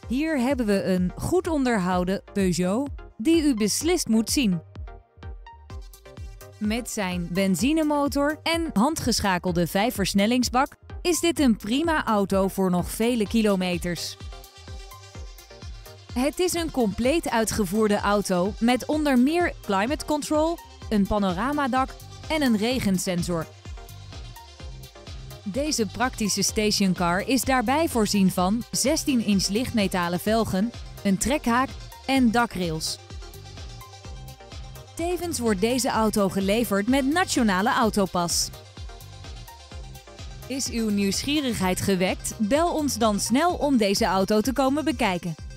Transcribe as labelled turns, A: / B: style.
A: Hier hebben we een goed onderhouden Peugeot die u beslist moet zien. Met zijn benzinemotor en handgeschakelde 5-versnellingsbak is dit een prima auto voor nog vele kilometers. Het is een compleet uitgevoerde auto met onder meer climate control, een panoramadak en een regensensor. Deze praktische stationcar is daarbij voorzien van 16-inch lichtmetalen velgen, een trekhaak en dakrails. Tevens wordt deze auto geleverd met Nationale Autopas. Is uw nieuwsgierigheid gewekt? Bel ons dan snel om deze auto te komen bekijken.